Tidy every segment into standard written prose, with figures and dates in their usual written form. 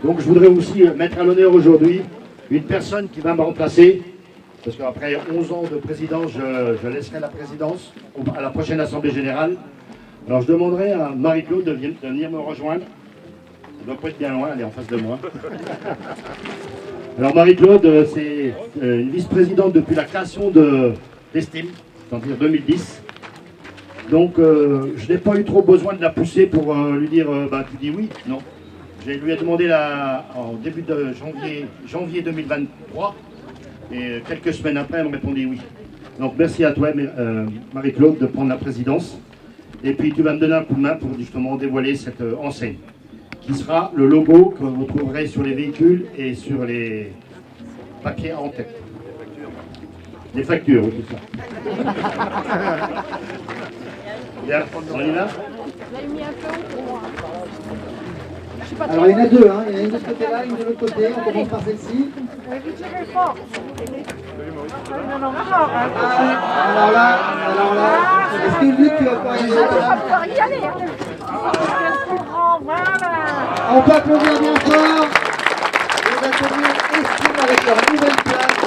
Donc je voudrais aussi mettre à l'honneur aujourd'hui une personne qui va me remplacer, parce qu'après 11 ans de présidence, je laisserai la présidence à la prochaine Assemblée Générale. Alors je demanderai à Marie-Claude de venir me rejoindre. Elle ne doit pas être bien loin, elle est en face de moi. Alors Marie-Claude, c'est une vice-présidente depuis la création d'Estime, c'est-à-dire 2010. Donc je n'ai pas eu trop besoin de la pousser pour lui dire bah, tu dis oui, non. Je lui ai demandé en début de janvier 2023 et quelques semaines après elle me répondit oui. Donc merci à toi Marie-Claude de prendre la présidence et puis tu vas me donner un coup de main pour justement dévoiler cette enseigne qui sera le logo que vous trouverez sur les véhicules et sur les papiers en tête. Les factures, oui, tout ça. Bien, on y va ? Alors il y en a deux, hein. Il y en a une de ce côté-là, une de l'autre côté, on commence par celle-ci. Alors là, est-ce que Luc tu vas pas y aller? On peut applaudir bien fort les ateliers Estime avec leur nouvelle place.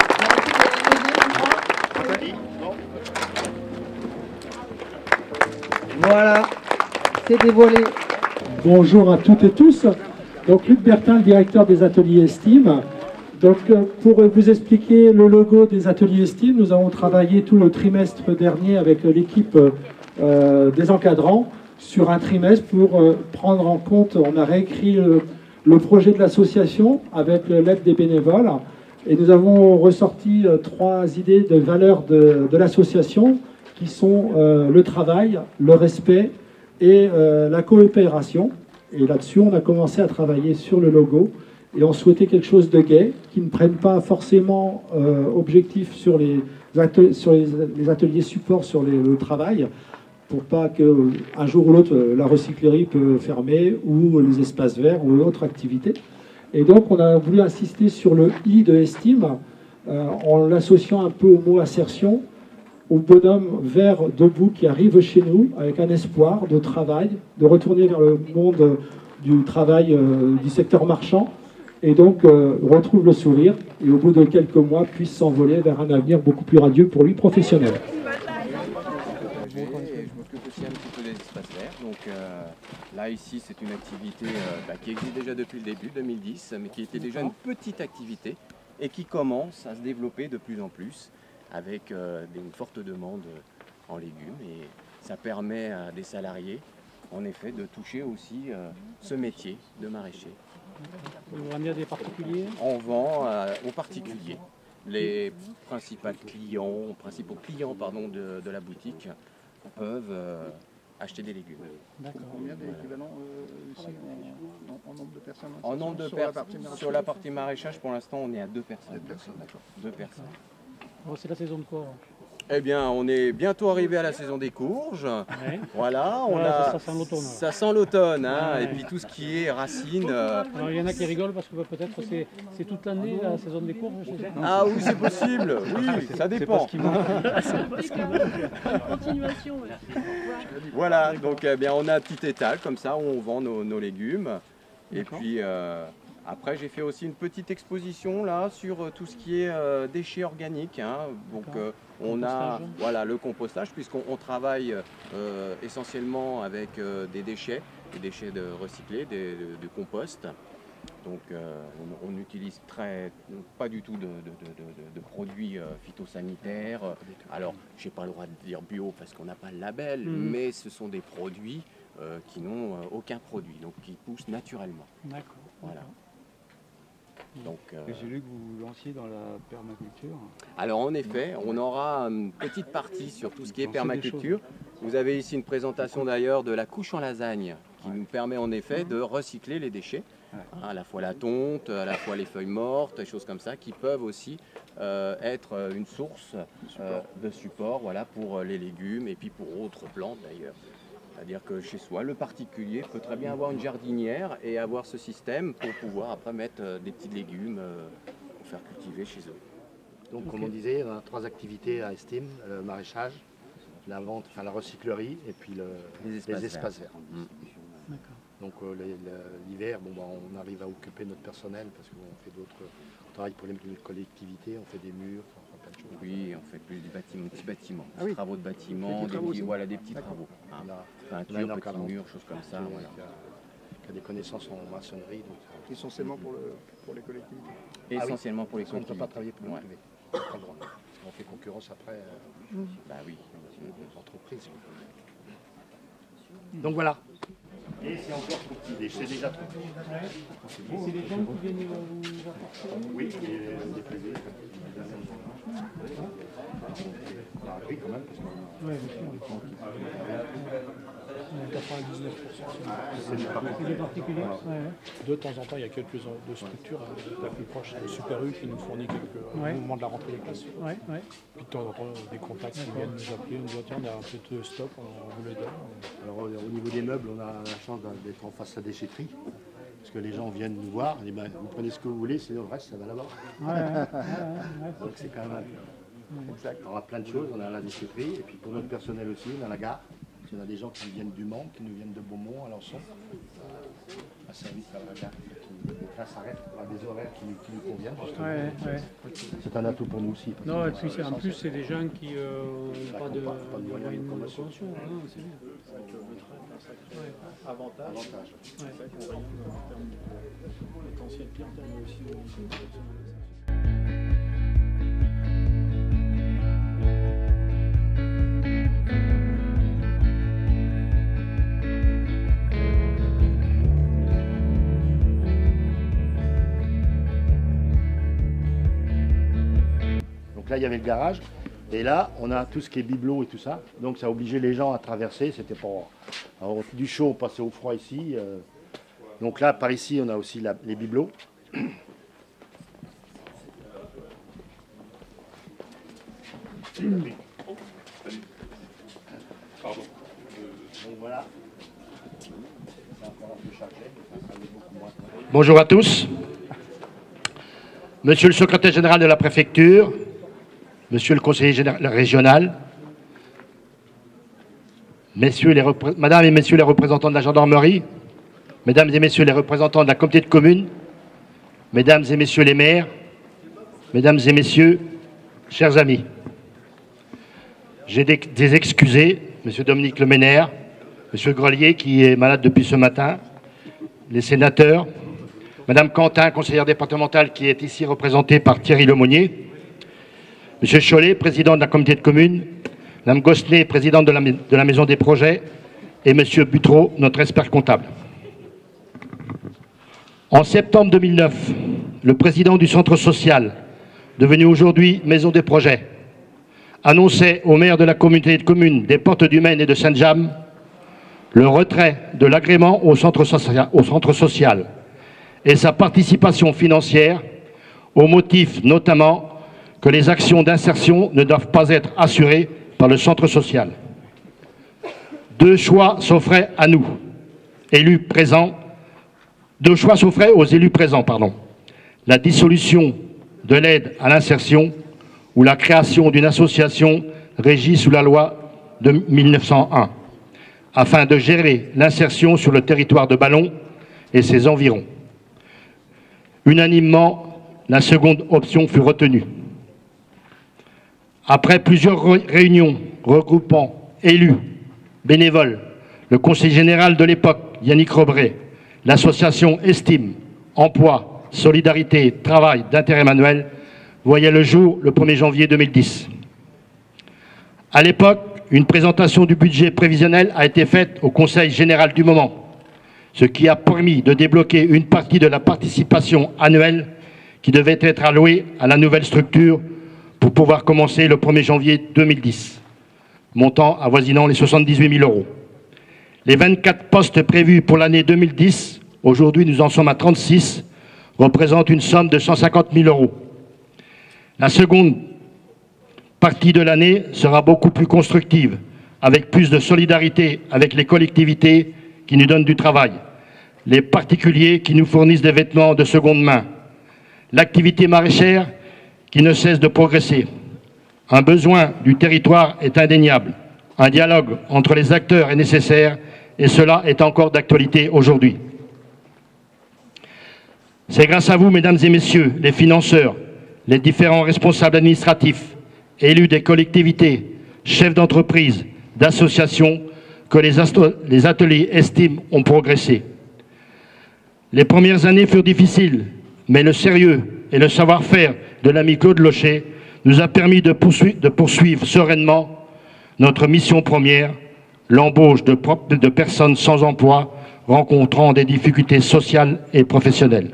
Voilà, c'est dévoilé. Bonjour à toutes et tous. Donc Luc Bertin, le directeur des ateliers Estime. Donc pour vous expliquer le logo des ateliers Estime, nous avons travaillé tout le trimestre dernier avec l'équipe des encadrants sur un trimestre pour prendre en compte, on a réécrit le projet de l'association avec l'aide des bénévoles et nous avons ressorti 3 idées de valeurs de l'association qui sont le travail, le respect et la coopération. Et là-dessus, on a commencé à travailler sur le logo et on souhaitait quelque chose de gai, qui ne prenne pas forcément objectif sur les ateliers support sur le travail, pour pas qu'un jour ou l'autre, la recyclerie peut fermer, ou les espaces verts, ou autres activités. Et donc, on a voulu insister sur le « I » de Estime, en l'associant un peu au mot « assertion », au bonhomme vert debout qui arrive chez nous avec un espoir de travail, de retourner vers le monde du travail du secteur marchand, et donc retrouve le sourire, et au bout de quelques mois, puisse s'envoler vers un avenir beaucoup plus radieux pour lui professionnel. Je m'occupe aussi un petit peu des espaces verts. Donc là, ici, c'est une activité qui existe déjà depuis le début, 2010, mais qui était déjà une petite activité et qui commence à se développer de plus en plus avec une forte demande en légumes. Et ça permet à des salariés, en effet, de toucher aussi ce métier de maraîcher. Vous vendez à des particuliers? On vend aux particuliers. Les principaux clients de la boutique peuvent acheter des légumes. Combien d'équivalents ici en nombre de personnes? En nombre de personnes sur la partie maraîchage, pour l'instant, on est à 2 personnes. 2 personnes. Oh, c'est la saison de quoi? Eh bien, on est bientôt arrivé à la saison des courges. Ouais. Voilà, ça sent l'automne, hein, ouais. Et puis tout ce qui est racines. Alors, il y en a qui rigolent parce que peut-être c'est toute l'année la saison des courges. Ah oui, c'est possible. Oui, ça dépend. Continuation. Voilà, donc eh bien, on a un petit étal comme ça où on vend nos légumes. Et puis après, j'ai fait aussi une petite exposition là sur tout ce qui est déchets organiques. Hein. Donc on a le compostage, puisqu'on travaille essentiellement avec des déchets recyclés, de compost. Donc on n'utilise pas du tout de produits phytosanitaires. Alors, je n'ai pas le droit de dire bio parce qu'on n'a pas le label, mais ce sont des produits qui n'ont aucun produit, donc qui poussent naturellement. D'accord. Voilà. Donc, j'ai lu que vous lanciez dans la permaculture. Alors en effet, on aura une petite partie sur tout ce qui est permaculture. Vous avez ici une présentation d'ailleurs de la couche en lasagne qui nous permet en effet de recycler les déchets. À la fois la tonte, à la fois les feuilles mortes, des choses comme ça qui peuvent aussi être une source de support pour les légumes et puis pour autres plantes d'ailleurs. C'est-à-dire que chez soi, le particulier peut très bien avoir une jardinière et avoir ce système pour pouvoir après mettre des petits légumes pour faire cultiver chez eux. Donc comme on disait, on a 3 activités à Estime, le maraîchage, la vente, la recyclerie et puis les espaces verts. Donc l'hiver, bon, bah, on arrive à occuper notre personnel parce qu'on fait d'autres... On travaille pour les collectivités, on fait des murs, on fait plein de choses. Oui, on fait plus du bâtiment, petits bâtiments, Ah oui. travaux de bâtiments, voilà, des petits travaux. Hein. Peinture, petits murs, choses comme ça. Voilà. Qui a des connaissances en maçonnerie. Donc, Essentiellement pour les collectivités. Essentiellement pour les on ne peut collectivités. pas travailler pour le privé. Pas le droit. Parce qu'on fait concurrence après Bah oui. aux entreprises. Donc voilà. Et c'est encore trop petit, c'est déjà trop petit. C'est des gens qui viennent vous apporter. Oui, des privés. On a appris quand même parce qu'on Oui, bien sûr. 99%. C'est des particuliers. De temps en temps, il y a quelques de structures la plus proche, le Super U qui nous fournit quelques au moment de la rentrée des classes. Ouais. Puis de temps en temps, des contacts qui viennent nous appeler, nous disent tiens, on a un peu de stock, on vous le donne. Alors au niveau des meubles, on a la chance d'être en face de la déchetterie. Parce que les gens viennent nous voir, et ben, vous prenez ce que vous voulez, sinon le reste, ça va là-bas. Donc c'est quand même exact. On a plein de choses, on a la déchetterie, et puis pour notre personnel aussi, on a la gare. Il y a des gens qui viennent du Mans, qui nous viennent de Beaumont, à Lançon, à service à la gare. Donc là, ça reste à des horaires qui nous conviennent. C'est un atout pour nous aussi. Non, et puis en plus, c'est des gens qui n'ont pas de moyens de locomotion. C'est bien. Avantage. Ouais. C'est vrai qu'on rayonne en termes de potentiel clientèle, mais aussi au niveau de Donc là, il y avait le garage. Et là, on a tout ce qui est bibelot et tout ça. Donc ça a obligé les gens à traverser. C'était pour avoir du chaud, passer au froid ici. Donc là, par ici, on a aussi les bibelots. Donc voilà. Bonjour à tous. Monsieur le secrétaire général de la préfecture, monsieur le conseiller général régional, madame et messieurs les représentants de la gendarmerie, mesdames et messieurs les représentants de la communauté de communes, mesdames et messieurs les maires, mesdames et messieurs, chers amis. J'ai des excusés, monsieur Dominique Leménaire, monsieur Grelier qui est malade depuis ce matin, les sénateurs, madame Quentin, conseillère départementale qui est ici représentée par Thierry Lemonnier, monsieur Chollet, président de la communauté de communes, madame Gossenet, présidente de la maison des projets, et monsieur Butreau, notre expert comptable. En septembre 2009, le président du centre social, devenu aujourd'hui maison des projets, annonçait au maire de la communauté de communes des Portes du Maine et de Saint-James le retrait de l'agrément au centre social et sa participation financière au motif notamment que les actions d'insertion ne doivent pas être assurées par le centre social. Deux choix s'offraient à nous, élus présents. Deux choix s'offraient aux élus présents, la dissolution de l'aide à l'insertion ou la création d'une association régie sous la loi de 1901, afin de gérer l'insertion sur le territoire de Ballon et ses environs. Unanimement, la seconde option fut retenue. Après plusieurs réunions regroupant élus, bénévoles, le conseiller général de l'époque, Yannick Robret, l'association Estime, Emploi, Solidarité, Travail d'intérêt manuel, voyait le jour le 1er janvier 2010. À l'époque, une présentation du budget prévisionnel a été faite au Conseil général du moment, ce qui a permis de débloquer une partie de la participation annuelle qui devait être allouée à la nouvelle structure pour pouvoir commencer le 1er janvier 2010, montant avoisinant les 78 000 €. Les 24 postes prévus pour l'année 2010, aujourd'hui nous en sommes à 36, représentent une somme de 150 000 €. La seconde partie de l'année sera beaucoup plus constructive, avec plus de solidarité avec les collectivités qui nous donnent du travail, les particuliers qui nous fournissent des vêtements de seconde main, l'activité maraîchère qui ne cesse de progresser. Un besoin du territoire est indéniable. Un dialogue entre les acteurs est nécessaire et cela est encore d'actualité aujourd'hui. C'est grâce à vous, mesdames et messieurs, les financeurs, les différents responsables administratifs, élus des collectivités, chefs d'entreprise, d'associations, que les ateliers Estime ont progressé. Les premières années furent difficiles, mais le sérieux et le savoir-faire de l'ami Claude Locher nous a permis de poursuivre sereinement notre mission première, l'embauche de personnes sans emploi rencontrant des difficultés sociales et professionnelles.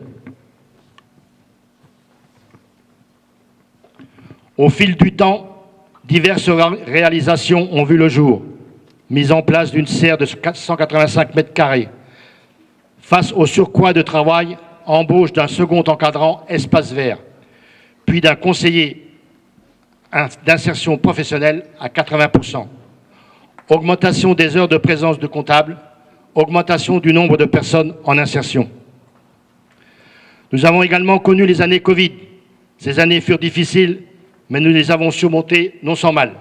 Au fil du temps, diverses réalisations ont vu le jour. Mise en place d'une serre de 185 mètres carrés. Face au surcroît de travail, embauche d'un second encadrant espace vert, puis d'un conseiller d'insertion professionnelle à 80%. Augmentation des heures de présence de comptables, augmentation du nombre de personnes en insertion. Nous avons également connu les années Covid. Ces années furent difficiles, mais nous les avons surmontées non sans mal.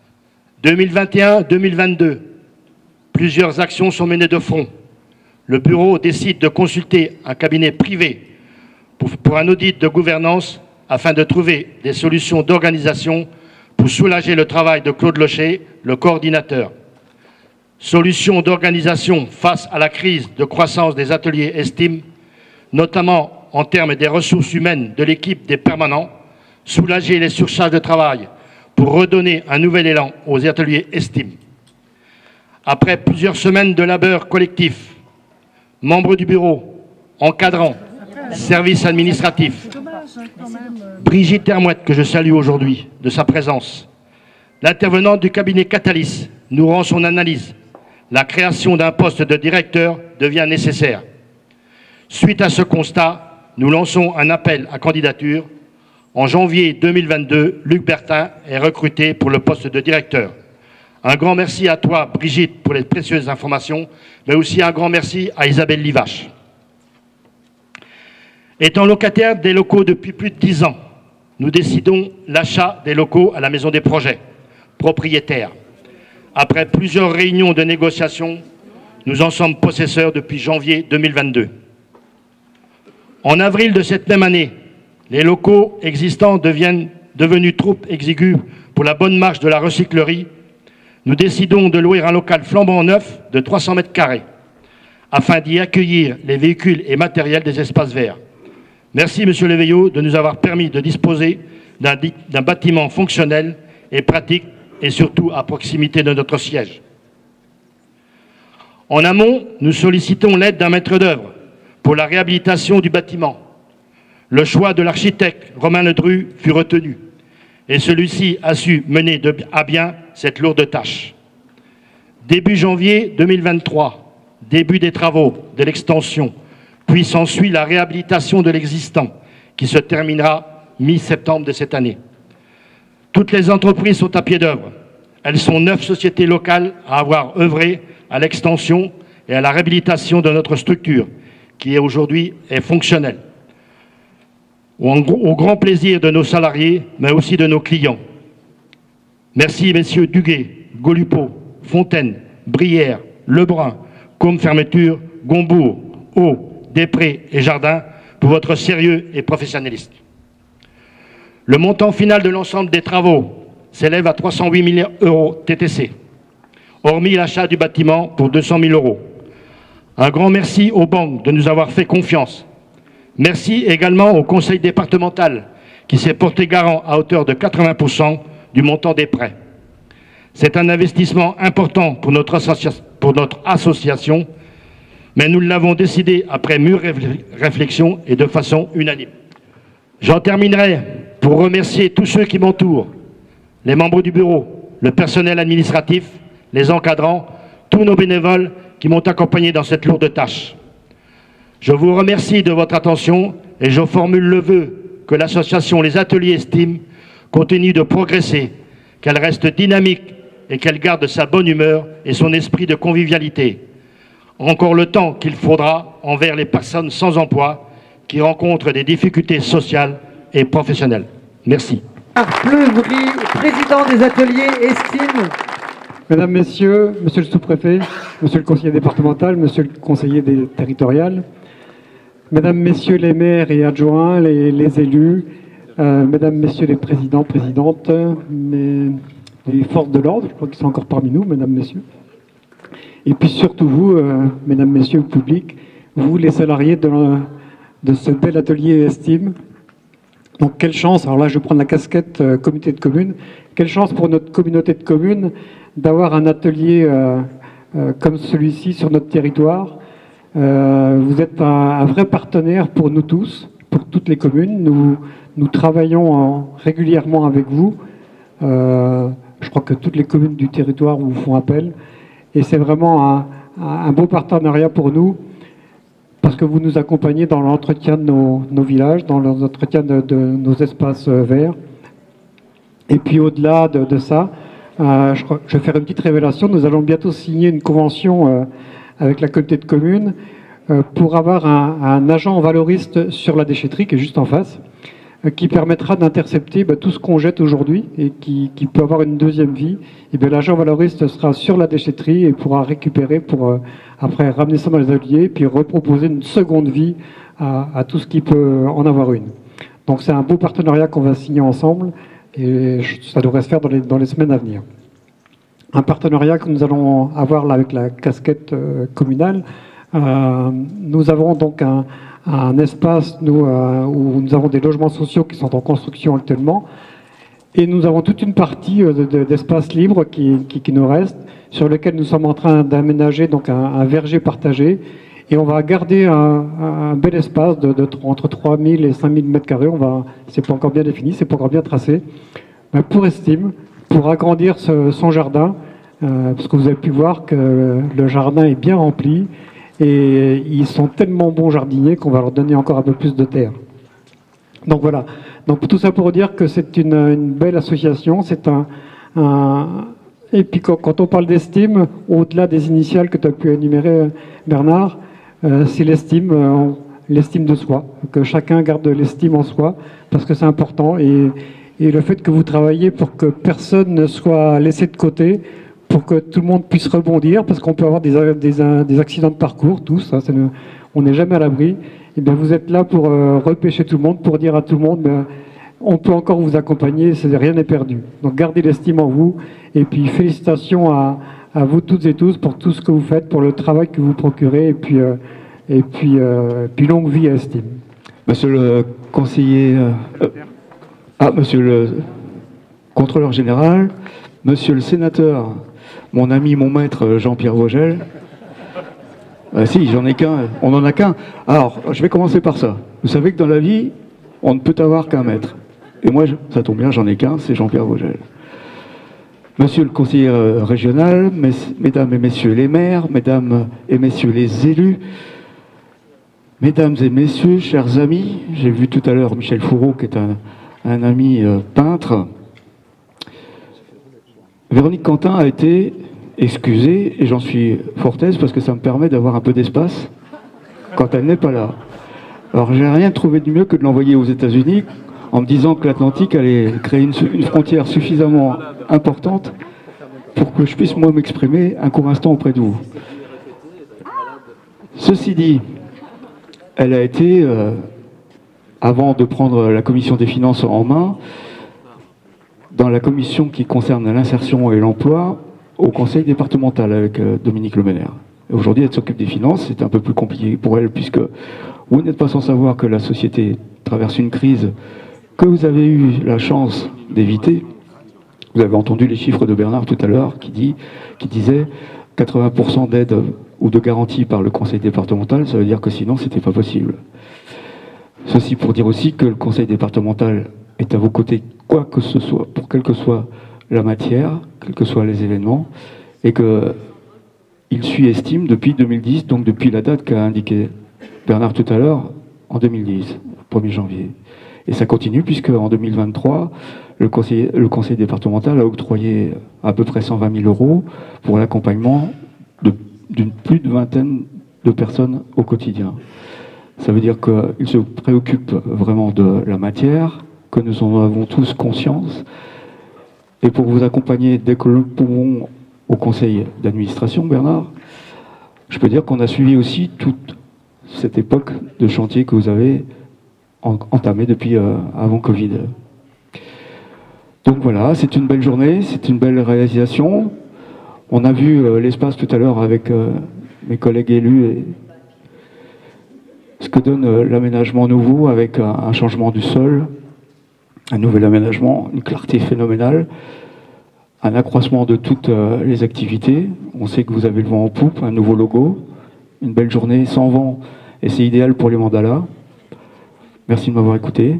2021-2022, plusieurs actions sont menées de front. Le bureau décide de consulter un cabinet privé pour un audit de gouvernance afin de trouver des solutions d'organisation pour soulager le travail de Claude Locher, le coordinateur. Solutions d'organisation face à la crise de croissance des ateliers Estime, notamment en termes des ressources humaines de l'équipe des permanents, soulager les surcharges de travail pour redonner un nouvel élan aux ateliers Estime. Après plusieurs semaines de labeur collectif, membres du bureau, encadrants, services administratifs, Brigitte Hermouette, que je salue aujourd'hui de sa présence, l'intervenante du cabinet Catalyst nous rend son analyse. La création d'un poste de directeur devient nécessaire. Suite à ce constat, nous lançons un appel à candidature. En janvier 2022, Luc Bertin est recruté pour le poste de directeur. Un grand merci à toi, Brigitte, pour les précieuses informations, mais aussi un grand merci à Isabelle Livache. Étant locataire des locaux depuis plus de 10 ans, nous décidons l'achat des locaux à la Maison des Projets, propriétaires. Après plusieurs réunions de négociation, nous en sommes possesseurs depuis janvier 2022. En avril de cette même année, les locaux existants devenus trop exigus pour la bonne marche de la recyclerie. Nous décidons de louer un local flambant neuf de 300 mètres carrés afin d'y accueillir les véhicules et matériels des espaces verts. Merci, Monsieur Leveillot, de nous avoir permis de disposer d'un bâtiment fonctionnel et pratique et surtout à proximité de notre siège. En amont, nous sollicitons l'aide d'un maître d'œuvre pour la réhabilitation du bâtiment. Le choix de l'architecte Romain Ledru fut retenu et celui-ci a su mener à bien cette lourde tâche. Début janvier 2023, début des travaux de l'extension, puis s'ensuit la réhabilitation de l'existant qui se terminera mi-septembre de cette année. Toutes les entreprises sont à pied d'œuvre. Elles sont 9 sociétés locales à avoir œuvré à l'extension et à la réhabilitation de notre structure qui aujourd'hui est fonctionnelle. Au grand plaisir de nos salariés, mais aussi de nos clients. Merci, messieurs Duguay, Golupo, Fontaine, Brière, Lebrun, Côme Fermeture, Gombourg, Eau, Després et Jardin, pour votre sérieux et professionnalisme. Le montant final de l'ensemble des travaux s'élève à 308 millions d'euros TTC, hormis l'achat du bâtiment pour 200 000 euros. Un grand merci aux banques de nous avoir fait confiance. Merci également au conseil départemental qui s'est porté garant à hauteur de 80% du montant des prêts. C'est un investissement important pour notre association, mais nous l'avons décidé après mûre réflexion et de façon unanime. J'en terminerai pour remercier tous ceux qui m'entourent, les membres du bureau, le personnel administratif, les encadrants, tous nos bénévoles qui m'ont accompagné dans cette lourde tâche. Je vous remercie de votre attention et je formule le vœu que l'association Les Ateliers Estime continue de progresser, qu'elle reste dynamique et qu'elle garde sa bonne humeur et son esprit de convivialité. Encore le temps qu'il faudra envers les personnes sans emploi qui rencontrent des difficultés sociales et professionnelles. Merci. Pleuvry, président des Ateliers Estime. Mesdames, Messieurs, Monsieur le sous-préfet, Monsieur le conseiller départemental, Monsieur le conseiller territorial, Mesdames, Messieurs les maires et adjoints, les élus, Mesdames, Messieurs les présidents, présidentes, les forces de l'ordre, je crois qu'ils sont encore parmi nous, Mesdames, Messieurs. Et puis surtout vous, Mesdames, Messieurs le public, vous les salariés de ce bel atelier Estime. Donc quelle chance, alors là je vais prendre la casquette communauté de communes, quelle chance pour notre communauté de communes d'avoir un atelier comme celui-ci sur notre territoire. Vous êtes un vrai partenaire pour nous tous, pour toutes les communes. Nous travaillons régulièrement avec vous. Je crois que toutes les communes du territoire vous font appel. Et c'est vraiment un beau partenariat pour nous, parce que vous nous accompagnez dans l'entretien de nos villages, dans l'entretien de nos espaces verts. Et puis au-delà de ça, je vais faire une petite révélation. Nous allons bientôt signer une convention avec la communauté de communes pour avoir un agent valoriste sur la déchetterie qui est juste en face, qui permettra d'intercepter tout ce qu'on jette aujourd'hui et qui peut avoir une deuxième vie. Et bien l'agent valoriste sera sur la déchetterie et pourra récupérer pour après ramener ça dans les ateliers puis reproposer une seconde vie à tout ce qui peut en avoir une. Donc c'est un beau partenariat qu'on va signer ensemble et ça devrait se faire dans les semaines à venir. Un partenariat que nous allons avoir là avec la casquette communale. Nous avons donc un espace où nous avons des logements sociaux qui sont en construction actuellement et nous avons toute une partie d'espace libre qui nous reste, sur lequel nous sommes en train d'aménager donc un verger partagé, et on va garder un bel espace entre 3000 et 5000 mètres carrés. C'est pas encore bien défini, c'est pas encore bien tracé, mais pour Estime, pour agrandir son jardin, parce que vous avez pu voir que le jardin est bien rempli. Et ils sont tellement bons jardiniers qu'on va leur donner encore un peu plus de terre. Donc voilà. Donc tout ça pour dire que c'est une belle association. C'est Et puis quand on parle d'estime, au-delà des initiales que tu as pu énumérer, Bernard, c'est l'estime de soi. Que chacun garde l'estime en soi, parce que c'est important. Et le fait que vous travaillez pour que personne ne soit laissé de côté, pour que tout le monde puisse rebondir, parce qu'on peut avoir des accidents de parcours, tous, on n'est jamais à l'abri. Et bien vous êtes là pour repêcher tout le monde, pour dire à tout le monde, on peut encore vous accompagner, rien n'est perdu. Donc gardez l'estime en vous, et puis félicitations à vous toutes et tous pour tout ce que vous faites, pour le travail que vous procurez, et puis longue vie à Estime. Monsieur le conseiller, monsieur le contrôleur général, monsieur le sénateur, mon ami, mon maître Jean-Pierre Vogel. Si, j'en ai qu'un, on n'en a qu'un. Alors, je vais commencer par ça. Vous savez que dans la vie, on ne peut avoir qu'un maître. Et moi, ça tombe bien, j'en ai qu'un, c'est Jean-Pierre Vogel. Monsieur le conseiller régional, mesdames et messieurs les maires, mesdames et messieurs les élus, mesdames et messieurs, chers amis, j'ai vu tout à l'heure Michel Fourreau, qui est un ami peintre. Véronique Quentin a été excusée, et j'en suis fort aise parce que ça me permet d'avoir un peu d'espace quand elle n'est pas là. Alors j'ai rien trouvé de mieux que de l'envoyer aux États-Unis en me disant que l'Atlantique allait créer une frontière suffisamment importante pour que je puisse moi m'exprimer un court instant auprès de vous. Ceci dit, elle a été, avant de prendre la commission des finances en main, dans la commission qui concerne l'insertion et l'emploi au conseil départemental avec Dominique Lemener. Aujourd'hui, elle s'occupe des finances. C'est un peu plus compliqué pour elle, puisque vous n'êtes pas sans savoir que la société traverse une crise que vous avez eu la chance d'éviter. Vous avez entendu les chiffres de Bernard tout à l'heure qui disait 80% d'aide ou de garantie par le conseil départemental. Ça veut dire que sinon, c'était pas possible. Ceci pour dire aussi que le conseil départemental est à vos côtés, quoi que ce soit, pour quelle que soit la matière, quels que soient les événements, et qu'il suit Estime depuis 2010, donc depuis la date qu'a indiqué Bernard tout à l'heure, en 2010, 1er janvier. Et ça continue, puisque en 2023, le conseil départemental a octroyé à peu près 120 000 € pour l'accompagnement d'une plus de vingtaine de personnes au quotidien. Ça veut dire qu'il se préoccupe vraiment de la matière, que nous en avons tous conscience. Et pour vous accompagner dès que nous pouvons au conseil d'administration, Bernard. Je peux dire qu'on a suivi aussi toute cette époque de chantier que vous avez entamé depuis avant Covid. Donc voilà, c'est une belle journée, c'est une belle réalisation. On a vu l'espace tout à l'heure avec mes collègues élus et ce que donne l'aménagement nouveau avec un changement du sol, un nouvel aménagement, une clarté phénoménale, un accroissement de toutes les activités. On sait que vous avez le vent en poupe, un nouveau logo, une belle journée sans vent et c'est idéal pour les mandalas. Merci de m'avoir écouté.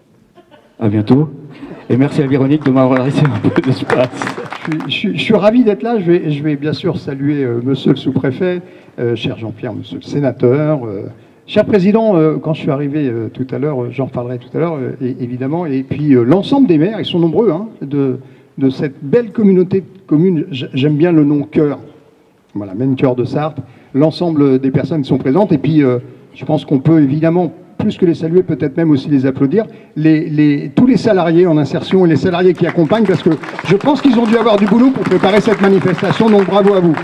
À bientôt. Et merci à Véronique de m'avoir laissé un peu d'espace. Je suis ravi d'être là. Je vais bien sûr saluer monsieur le sous-préfet, cher Jean-Pierre, monsieur le sénateur, cher président, quand je suis arrivé tout à l'heure, j'en reparlerai tout à l'heure, évidemment, et puis l'ensemble des maires, ils sont nombreux, hein, de cette belle communauté commune. J'aime bien le nom Cœur. Voilà, même Cœur de Sarthe. L'ensemble des personnes qui sont présentes. Et puis, je pense qu'on peut évidemment, plus que les saluer, peut-être même aussi les applaudir, tous les salariés en insertion et les salariés qui accompagnent, parce que je pense qu'ils ont dû avoir du boulot pour préparer cette manifestation, donc bravo à vous.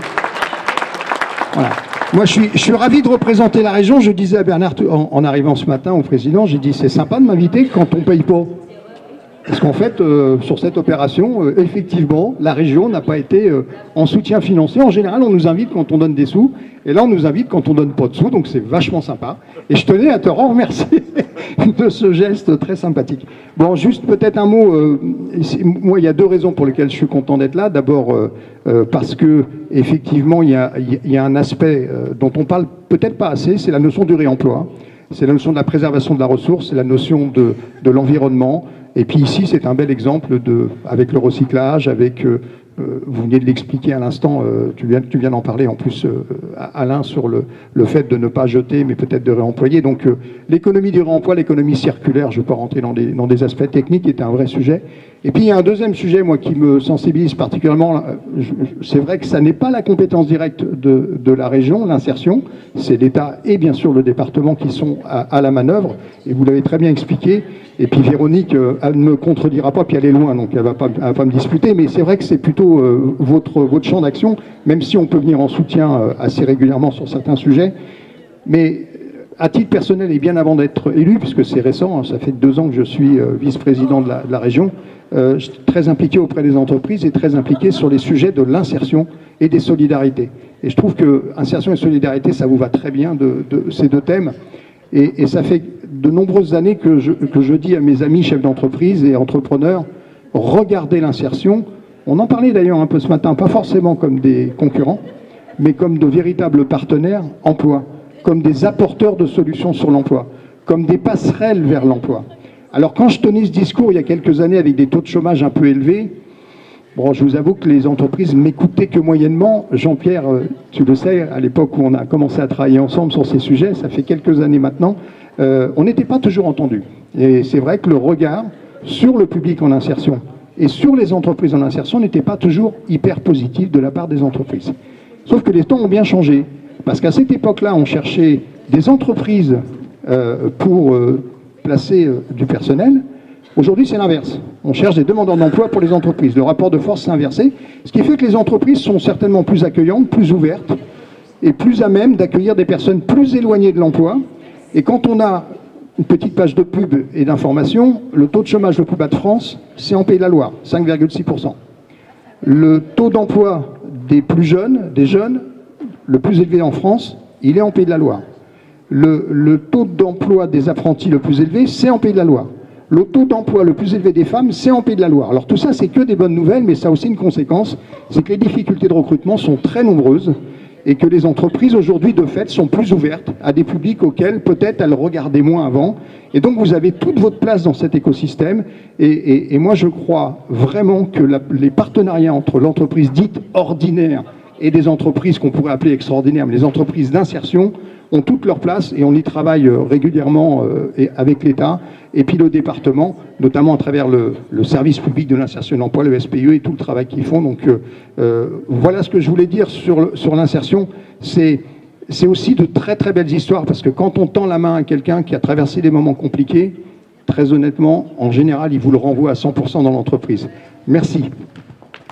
Voilà. Moi, je suis ravi de représenter la région. Je disais à Bernard, en arrivant ce matin au président, j'ai dit, c'est sympa de m'inviter quand on ne paye pas. Parce qu'en fait, sur cette opération, effectivement, la région n'a pas été en soutien financier. En général, on nous invite quand on donne des sous, et là, on nous invite quand on donne pas de sous, donc c'est vachement sympa. Et je tenais à te remercier de ce geste très sympathique. Bon, juste peut-être un mot. Moi, il y a deux raisons pour lesquelles je suis content d'être là. D'abord, parce que effectivement, il y a un aspect dont on parle peut-être pas assez, c'est la notion du réemploi. C'est la notion de la préservation de la ressource, c'est la notion de l'environnement. Et puis ici, c'est un bel exemple avec le recyclage, avec, vous venez de l'expliquer à l'instant, tu viens d'en parler en plus, Alain, sur le fait de ne pas jeter, mais peut-être de réemployer. Donc l'économie du réemploi, l'économie circulaire, je ne vais pas rentrer dans des aspects techniques, est un vrai sujet. Et puis il y a un deuxième sujet, moi, qui me sensibilise particulièrement. C'est vrai que ça n'est pas la compétence directe de la région, l'insertion. C'est l'État et bien sûr le département qui sont à la manœuvre. Et vous l'avez très bien expliqué. Et puis Véronique, elle ne me contredira pas, puis elle est loin, donc elle va pas me disputer. Mais c'est vrai que c'est plutôt votre champ d'action, même si on peut venir en soutien assez régulièrement sur certains sujets. Mais à titre personnel et bien avant d'être élu, puisque c'est récent, hein, ça fait 2 ans que je suis vice-président de la région, je suis très impliqué auprès des entreprises et très impliqué sur les sujets de l'insertion et des solidarités. Et je trouve que insertion et solidarité, ça vous va très bien de ces deux thèmes. Et ça fait de nombreuses années que je dis à mes amis chefs d'entreprise et entrepreneurs, regardez l'insertion. On en parlait d'ailleurs un peu ce matin, pas forcément comme des concurrents, mais comme de véritables partenaires emploi, comme des apporteurs de solutions sur l'emploi, comme des passerelles vers l'emploi. Alors quand je tenais ce discours il y a quelques années avec des taux de chômage un peu élevés, bon, je vous avoue que les entreprises m'écoutaient que moyennement. Jean-Pierre, tu le sais, à l'époque où on a commencé à travailler ensemble sur ces sujets, ça fait quelques années maintenant, on n'était pas toujours entendus. Et c'est vrai que le regard sur le public en insertion et sur les entreprises en insertion n'était pas toujours hyper positif de la part des entreprises. Sauf que les temps ont bien changé. Parce qu'à cette époque-là, on cherchait des entreprises pour placer du personnel. Aujourd'hui, c'est l'inverse. On cherche des demandeurs d'emploi pour les entreprises. Le rapport de force s'est inversé, ce qui fait que les entreprises sont certainement plus accueillantes, plus ouvertes et plus à même d'accueillir des personnes plus éloignées de l'emploi. Et quand on a une petite page de pub et d'information, le taux de chômage le plus bas de France, c'est en Pays de la Loire, 5,6%. Le taux d'emploi des plus jeunes, des jeunes, le plus élevé en France, il est en Pays de la Loire. Le taux d'emploi des apprentis le plus élevé, c'est en Pays de la Loire. Le taux d'emploi le plus élevé des femmes, c'est en Pays de la Loire. Alors tout ça, c'est que des bonnes nouvelles, mais ça a aussi une conséquence, c'est que les difficultés de recrutement sont très nombreuses et que les entreprises, aujourd'hui, de fait, sont plus ouvertes à des publics auxquels, peut-être, elles regardaient moins avant. Et donc, vous avez toute votre place dans cet écosystème. Et moi, je crois vraiment que les partenariats entre l'entreprise dite ordinaire et des entreprises qu'on pourrait appeler extraordinaires, mais les entreprises d'insertion, ont toute leur place et on y travaille régulièrement avec l'État et puis le département, notamment à travers le service public de l'insertion et de l'emploi, le SPIE et tout le travail qu'ils font. Donc voilà ce que je voulais dire sur l'insertion. C'est aussi de très très belles histoires parce que quand on tend la main à quelqu'un qui a traversé des moments compliqués, très honnêtement, en général, il vous le renvoie à 100% dans l'entreprise. Merci.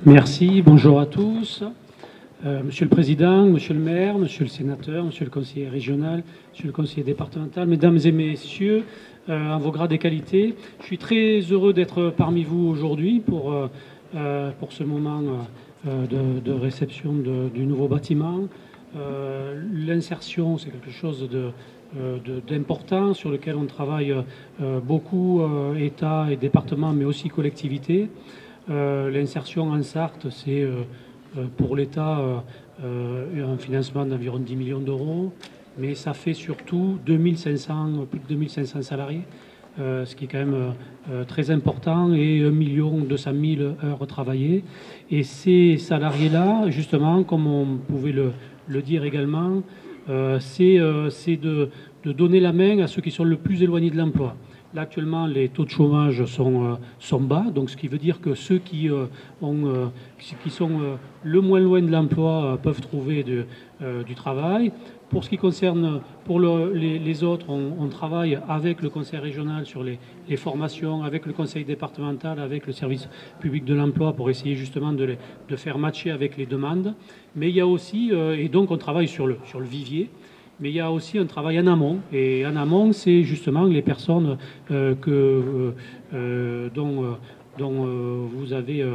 Merci, bonjour à tous. Monsieur le Président, Monsieur le maire, Monsieur le sénateur, Monsieur le conseiller régional, Monsieur le conseiller départemental, Mesdames et Messieurs, en vos grades et qualités, je suis très heureux d'être parmi vous aujourd'hui pour ce moment de réception du nouveau bâtiment. L'insertion, c'est quelque chose d'important sur lequel on travaille beaucoup, État et département, mais aussi collectivités. L'insertion en Sarthe, c'est pour l'État un financement d'environ 10 millions d'euros, mais ça fait surtout plus de 2500 salariés, ce qui est quand même très important, et 1 200 000 heures travaillées. Et ces salariés-là, justement, comme on pouvait le dire également, c'est de donner la main à ceux qui sont le plus éloignés de l'emploi. Là, actuellement, les taux de chômage sont bas, donc ce qui veut dire que ceux qui sont le moins loin de l'emploi peuvent trouver du travail. Pour ce qui concerne les autres, on travaille avec le conseil régional sur les formations, avec le conseil départemental, avec le service public de l'emploi pour essayer justement de faire matcher avec les demandes. Mais il y a aussi, et donc on travaille sur le vivier, mais il y a aussi un travail en amont. Et en amont, c'est justement les personnes dont vous avez,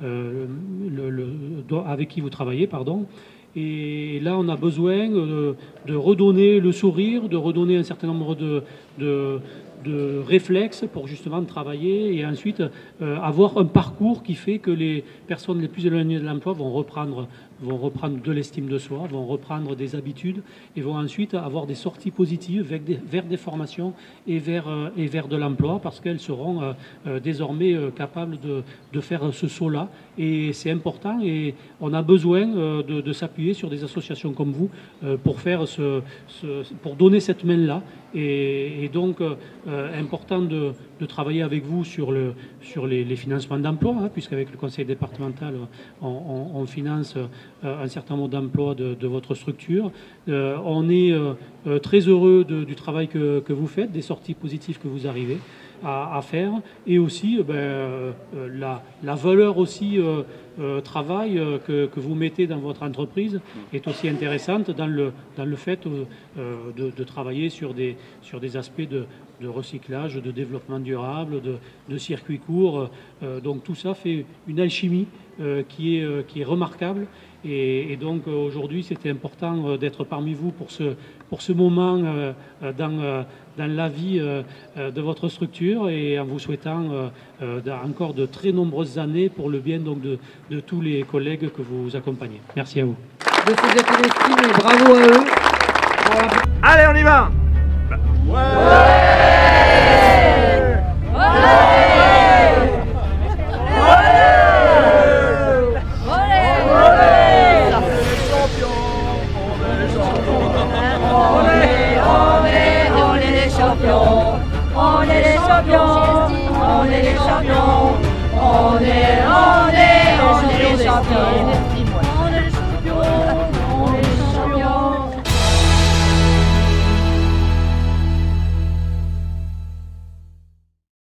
avec qui vous travaillez, pardon. Et là, on a besoin de redonner le sourire, de redonner un certain nombre de réflexes pour justement travailler et ensuite avoir un parcours qui fait que les personnes les plus éloignées de l'emploi vont reprendre de l'estime de soi, vont reprendre des habitudes et vont ensuite avoir des sorties positives vers des formations et vers de l'emploi, parce qu'elles seront désormais capables de faire ce saut-là. Et c'est important, et on a besoin de s'appuyer sur des associations comme vous pour faire pour donner cette main-là. Et donc, important de travailler avec vous sur les financements d'emploi, hein, puisqu'avec le conseil départemental, on finance un certain nombre d'emplois de votre structure. On est très heureux du travail que vous faites, des sorties positives que vous arrivez à faire, et aussi la valeur aussi travail que vous mettez dans votre entreprise est aussi intéressante dans le fait de travailler sur des aspects de recyclage, de développement durable, de circuits courts. Donc tout ça fait une alchimie qui est remarquable. Et donc aujourd'hui, c'était important d'être parmi vous pour ce moment dans la vie de votre structure, et en vous souhaitant encore de très nombreuses années pour le bien donc de tous les collègues que vous accompagnez. Merci à vous. De ces ateliers estimés, bravo à eux. Allez, on y va. On est les champions, on est les champions, on est les champions.